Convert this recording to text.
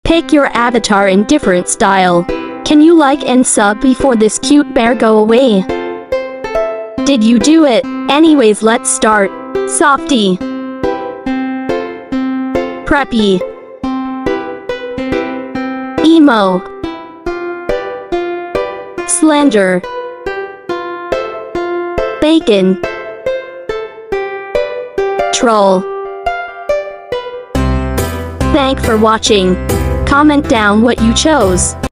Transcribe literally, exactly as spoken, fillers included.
Pick your avatar in different style. Can you like and sub before this cute bear go away? Did you do it? Anyways, let's start. Softy, Preppy, Emo, Slender, Bacon, Troll. Thank for watching. Comment down what you chose.